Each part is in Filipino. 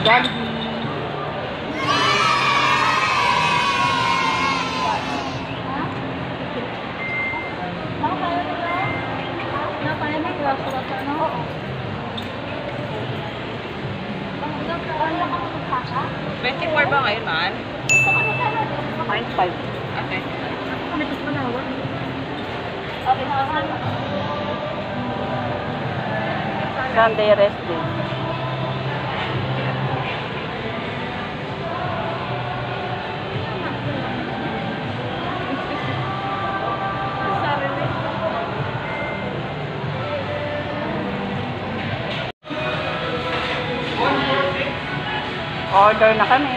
Jollibee. Oo. 24 ba ngayon, man? 9.5. Okay. Sunday rest day. Order na kami.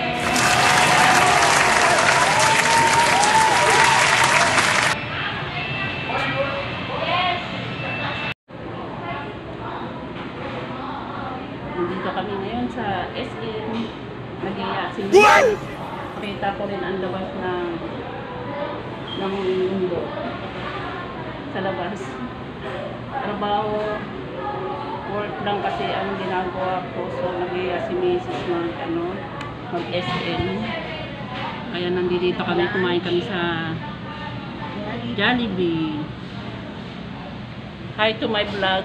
Dito kami ngayon sa SM. Nag-iya si Mrs. Kita ko rin ang labas ng mundo. Sa labas. Trabaho. Work lang kasi ang ginagawa ko. So, nag-iya si Mrs. mag-SM. Kaya nandito kami, kumain kami sa Jollibee. Hi to my vlog.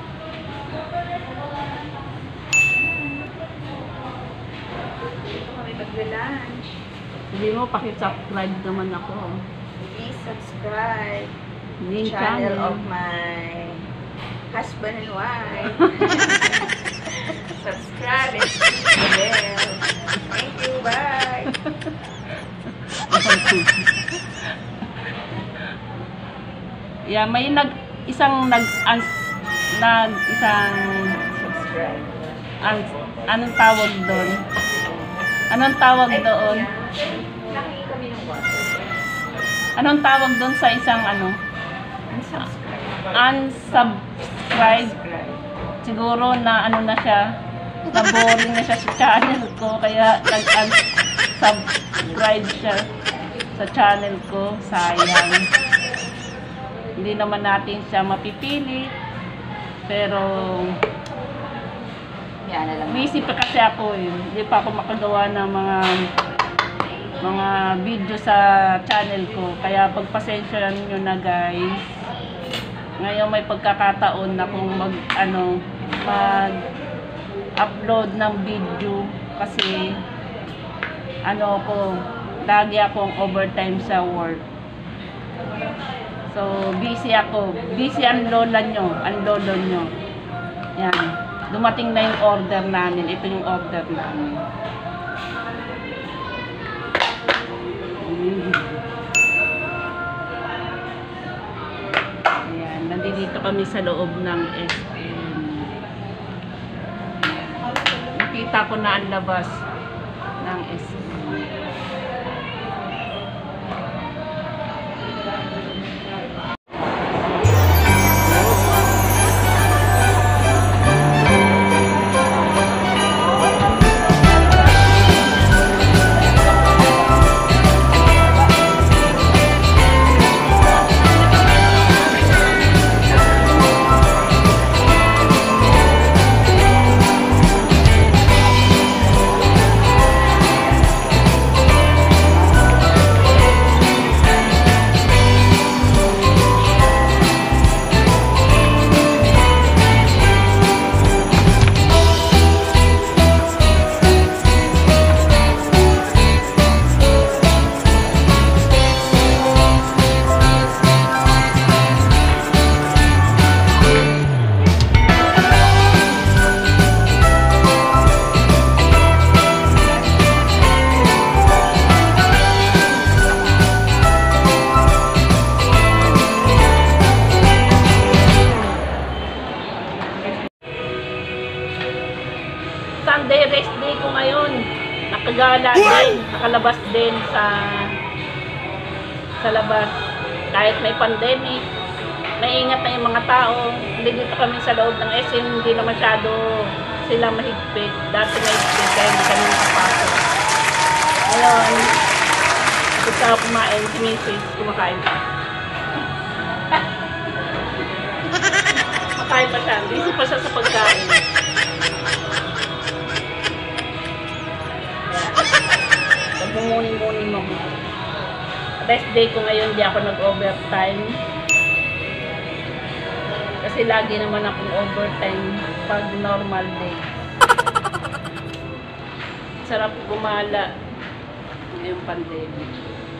Kami mag-lunch. Hindi mo, pakisubscribe naman ako. Please subscribe. Main Channel of my husband and wife. Subscribe and click the bell. Thank you. Bye. Yeah, may isang Subscribe. anong tawag doon? Anong tawag doon? Nakingi kami ng water. Anong tawag doon sa isang unsubscribe? Siguro na na siya, na boring na siya sa channel ko, kaya nag-unsubscribe siya sa channel ko. Sayang. Hindi naman natin siya mapipili, pero Yan na lang. busy pa kasi ako eh. Hindi pa ako makagawa ng mga video sa channel ko. Kaya pagpasensyahan nyo na guys. Ngayon may pagkakataon na kung mag-upload ng video kasi lagi akong overtime sa work. So busy ako. Busy ang lola nyo, ang lolo nyo. Yan. Dumating na yung order namin. Ito yung order namin. Ayan. Nandito kami sa loob ng SM. Nakita ko na ang labas ng SM. Sunday rest day ko ngayon. Nakagala din, nakalabas din sa labas. Kahit may pandemic, naingat na yung mga tao. Hindi dito kami sa loob ng SM, hindi na masyado sila mahigpit. Dati mahigpit kaya hindi kami nakapasok. Ngayon, gusto ako kumain, si Mrs. kumakain pa. Makain pa siya, busy pa siya sa pagkain. Nagmumuni-muni mo. Rest day ko ngayon, di ako nag-overtime. Kasi lagi naman akong overtime pag normal day. Sarap gumala ngayong pandemic.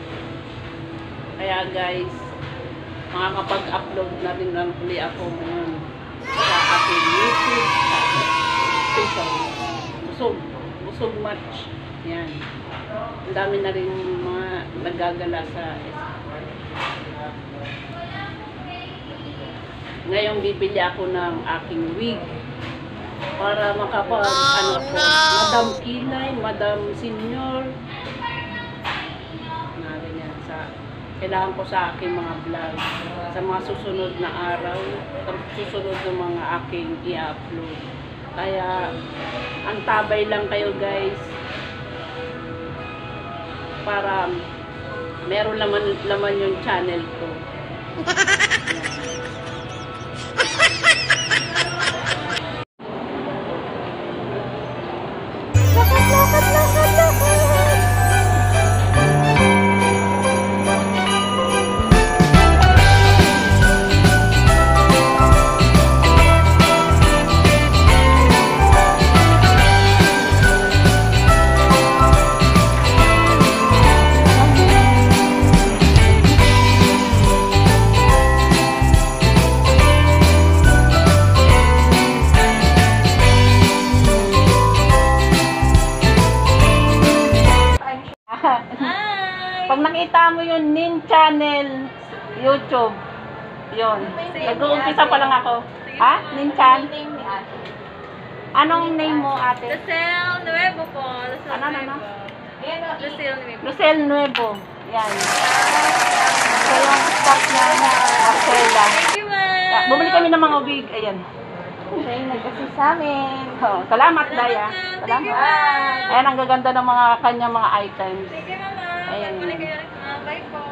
Kaya guys, makakapag-upload na rin lang uli ako ngayon sa aking YouTube channel. Busog match. Yan. Ang dami na rin mga nagagala sa ngayon bibili ako ng aking wig para makapag ano po, Madam Kinay, Madam Senior. Narin yan sa kailangan ko sa aking mga vlog sa mga susunod na araw, sa susunod na mga aking i-upload. Kaya ang tabay lang kayo guys para meron laman yung channel ko. Pag nakita mo yung Nin Channel YouTube, yun. Nag-uumpisa pa lang ako. Ha? Nin Chan? Anong name mo, ate? Lucel Nuevo po. Ano? Lucel Nuevo. Lucel Nuevo. Yan. So yung stock na Marcela. Thank you, ma'am. Bumili kami ng mga wig. Ayan. Siya yung nag-assist sa amin. Oh, salamat, Daya. Thank you, Salamat. ma'am. Ayan, ang gaganda ng mga kanyang mga items. Thank you, mama. Ayan. Balik kayo. Bye po.